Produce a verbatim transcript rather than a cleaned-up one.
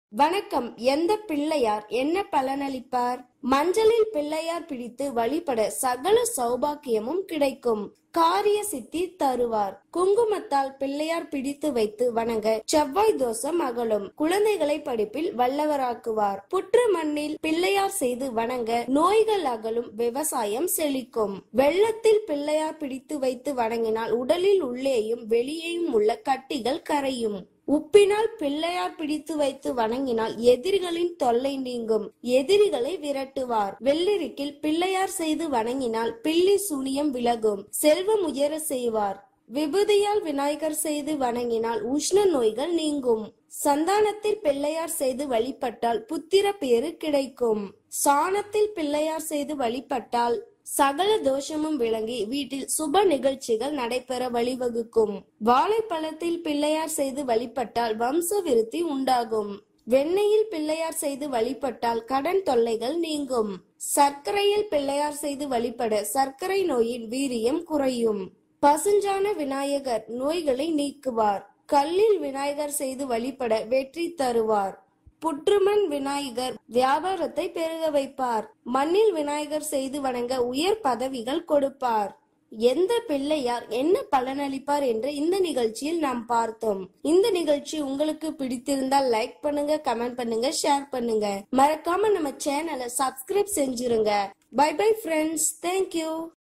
வணக்கம். எந்த பிள்ளையார் என்ன பலனளிப்பார்? மஞ்சளில் பிள்ளையார் பிடித்து வழிபட சகல சௌபாக்கியமும் கிடைக்கும். காரிய சித்தி தருவார். குங்குமத்தால் பிள்ளையார் பிடித்து வைத்து வணங்க செவ்வாய் தோஷம் அகலும். குழந்தைகளை படிப்பில் வல்லவராக்குவார். புற்று மண்ணில் பிள்ளையார் செய்து வணங்க நோய்கள் அகலும். விவசாயம் செழிக்கும். வெள்ளத்தில் பிள்ளையார் பிடித்து வைத்து வணங்கினால் உடலில் உள்ளேயும் வெளியேயும் உள்ள கட்டிகள் கரையும். உப்பினால் பிள்ளையார் பிடித்து வைத்து வணங்கினால் எதிரிகளின் தொல்லை நீங்கும். எதிரிகளை விரட்டுவார். வெள்ளரிக்கில் பிள்ளையார் செய்து வணங்கினால் பில்லி சூனியம் விலகும். செல்வம் உயர செய்வார். விபூதியால் விநாயகர் செய்து வணங்கினால் உஷ்ண நோய்கள் நீங்கும். சந்தானத்தில் பிள்ளையார் செய்து வழிபட்டால் புத்திர பேறு கிடைக்கும். சாணத்தில் பிள்ளையார் செய்து வழிபட்டால் சகல தோஷமும் விளங்கி வீட்டில் சுப நிகழ்ச்சிகள் நடைபெற வழிவகுக்கும். வாழைப்பழத்தில் பிள்ளையார் செய்து வழிபட்டால் வம்ச விருத்தி உண்டாகும். வெண்ணெயில் பிள்ளையார் செய்து வழிபட்டால் கடன் தொல்லைகள் நீங்கும். சர்க்கரையில் பிள்ளையார் செய்து வழிபட சர்க்கரை நோயின் வீரியம் குறையும். பசுஞ்சான விநாயகர் நோய்களை நீக்குவார். கல்லில் விநாயகர் செய்து வழிபட வெற்றி தருவார். புற்றுமண் விநாயகர் வியாபாரத்தை பெருக வைப்பார். மண்ணில் விநாயகர் செய்து வணங்க உயர் பதவிகள் கொடுப்பார். எந்த பிள்ளையார் என்ன பலனளிப்பார் என்று இந்த நிகழ்ச்சியில் நாம் பார்த்தோம். இந்த நிகழ்ச்சி உங்களுக்கு பிடித்திருந்தால் லைக் பண்ணுங்க, கமெண்ட் பண்ணுங்க, ஷேர் பண்ணுங்க. மறக்காம நம்ம சேனலை சப்ஸ்கிரைப் செஞ்சிருங்க. Bye bye friends. தேங்க்யூ.